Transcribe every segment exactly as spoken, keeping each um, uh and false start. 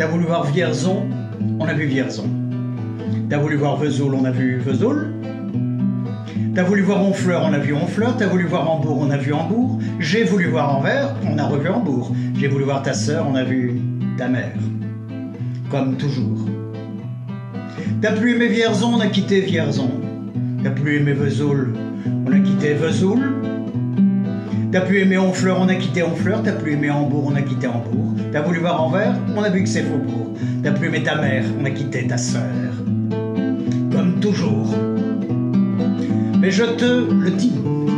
T'as voulu voir Vierzon, on a vu Vierzon. T'as voulu voir Vesoul, on a vu Vesoul. T'as voulu voir Honfleur, on a vu Honfleur. T'as voulu voir Hambourg, on a vu Hambourg. J'ai voulu voir Anvers, on a revu Hambourg. J'ai voulu voir ta sœur, on a vu ta mère. Comme toujours. T'as plus aimé Vierzon, on a quitté Vierzon. T'as plus aimé Vesoul, on a quitté Vesoul. T'as plus aimé Honfleur, on a quitté Honfleur. T'as plus aimé Hambourg, on a quitté Hambourg. T'as voulu voir Anvers, on a vu que c'est Faubourg. T'as plus aimé ta mère, on a quitté ta sœur. Comme toujours. Mais je te le dis,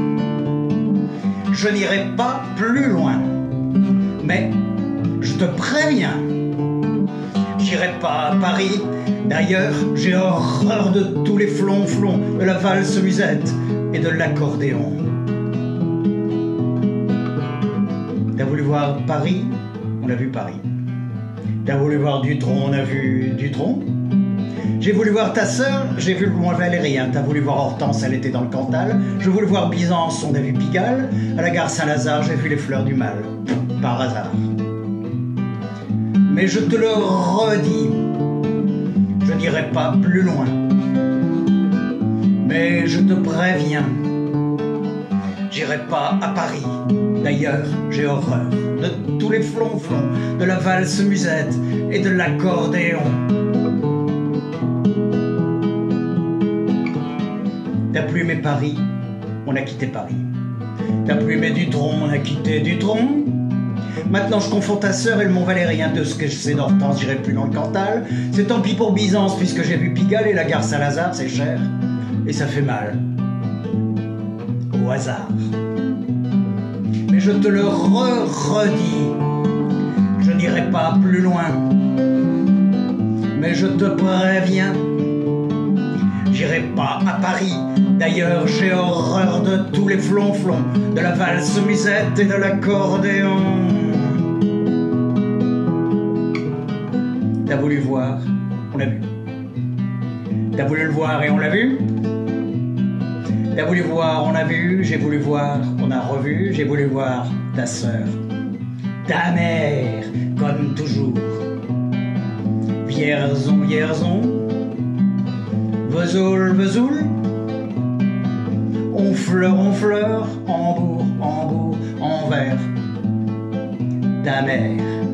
je n'irai pas plus loin. Mais je te préviens, j'irai pas à Paris. D'ailleurs, j'ai horreur de tous les flonflons, de la valse musette et de l'accordéon. T'as voulu voir Paris, on a vu Paris. T'as voulu voir Dutronc, on a vu Dutronc. J'ai voulu voir ta sœur, j'ai vu le loin Valérien. T'as voulu voir Hortense, elle était dans le Cantal. J'ai voulu voir Byzance, on a vu Pigalle. À la gare Saint-Lazare, j'ai vu les fleurs du mal, par hasard. Mais je te le redis, je n'irai pas plus loin. Mais je te préviens, j'irai pas à Paris. D'ailleurs, j'ai horreur de tous les flonflons, de la valse musette et de l'accordéon. T'as plus aimé Paris, on a quitté Paris. T'as plus aimé Dutronc, on a quitté Dutronc. Maintenant je confonds ta sœur et le Mont Valérien. De ce que je sais d'Hortense, j'irai plus dans le Cantal. C'est tant pis pour Byzance puisque j'ai vu Pigalle et la gare Saint-Lazare, c'est cher. Et ça fait mal. Au hasard. Mais je te le re-redis, je n'irai pas plus loin. Mais je te préviens, j'irai pas à Paris. D'ailleurs, j'ai horreur de tous les flonflons, de la valse musette et de l'accordéon. T'as voulu voir, on l'a vu. T'as voulu le voir et on l'a vu. T'as voulu voir, on a vu. J'ai voulu voir, on a revu. J'ai voulu voir ta sœur, ta mère, comme toujours. Vierzon, Vierzon, Vesoul, Vesoul, Honfleur, Honfleur, Hambourg, Hambourg, Anvers, ta mère.